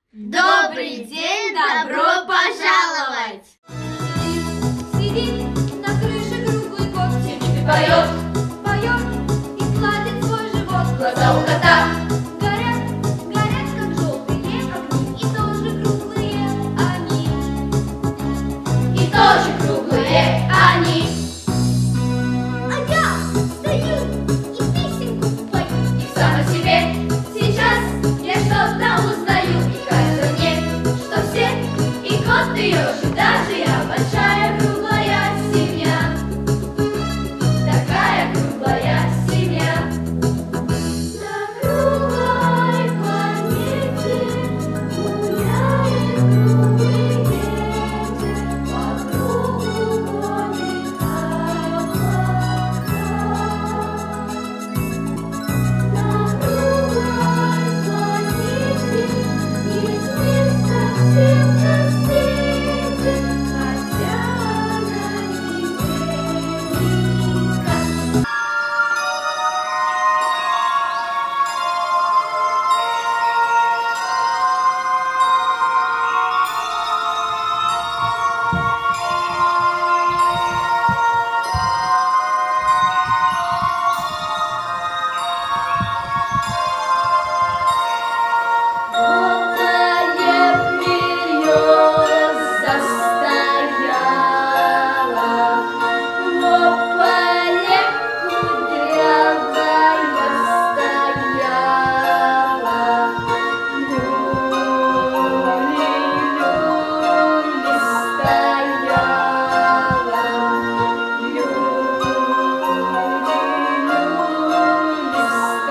Добрый день, добро пожаловать! Сидит на крыше круглый кот, сидит и Поет, поет и гладит свой живот. глаза у кота, Горят, горят, как желтые огни, и тоже круглые они. и тоже круглые они. А я стою и песенку пою. И сам о себе сейчас я что-то узнаю. И кажется мне, что все, и кот, и еж, и даже я большая круглая семья. Такая круглая семья. На круглой планете гуляет круглый ветер, по кругу гонит облака. На круглой планете есть место всем на свете, хотя она невелика. Желтая береза стояла, в поле кудрявая стояла. Люли-люли стояла, люли-люли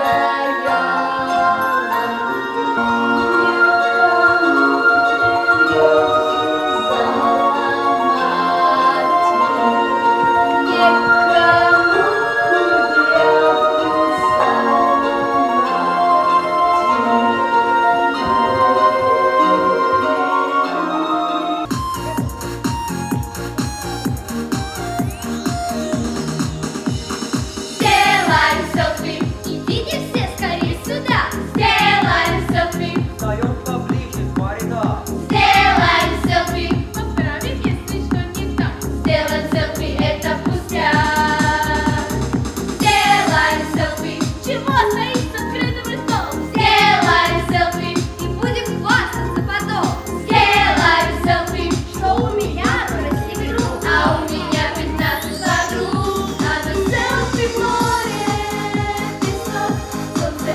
Сделаем селфи, идите все скорее сюда. Сделаем селфи, Встаем поближе, два ряда. сделаем селфи, Поправим, если что не так. сделаем селфи, это пустяк. Сделаем селфи, Чего стоит с открытым ртом? сделаем селфи, И будем хвастаться потом, сделаем селфи, что у меня красивый друг. а у меня 15 подруг. Надо селфи в море, песок, солнце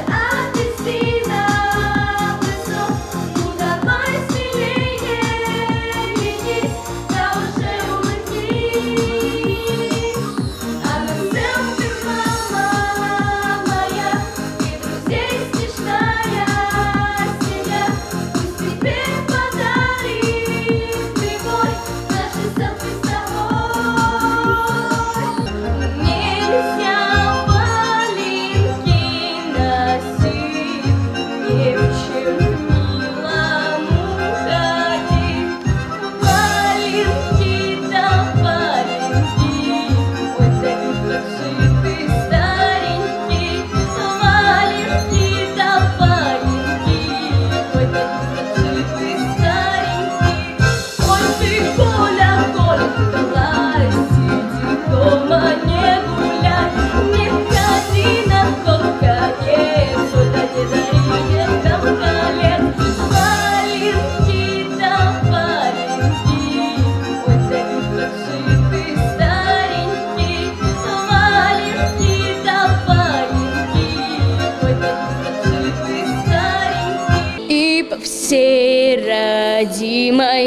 апельсина, высок. Ну давай смелее, ленись, я уже улыбнись. А на селфи, мама моя, и друзей смешная семья. Пусть тебе подарит прибой наши селфи с тобой. Нельзя валенки носить, не в чем милому ходить. Валенки да валенки, ой, да ведь как же ты старенький. Валенки да валенки, ой, да ведь как же ты старенький. Ой, ты, Коля, Коля, ты давай сиди дома, не гуляй, не ходи на тот конец, ой, да не дари деткам колец. Валенки да валенки, ой, да ведь как же ты старенький. Валенки да валенки, ой, да ведь как же ты старенький. И по всей родимой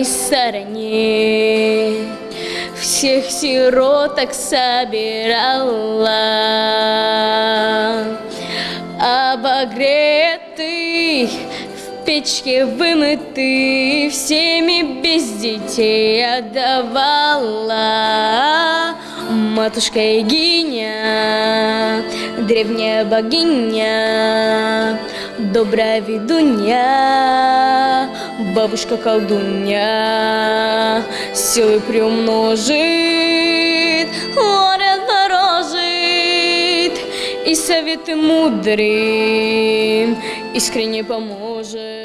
стороне всех сироток собирала, обогретый, в печке вымытый, всеми без детей отдавала. Матушка Егиня, древняя богиня, добрая ведунья, бабушка колдунья, силы приумножит, горе дорожит, и советы мудрым искренне поможет.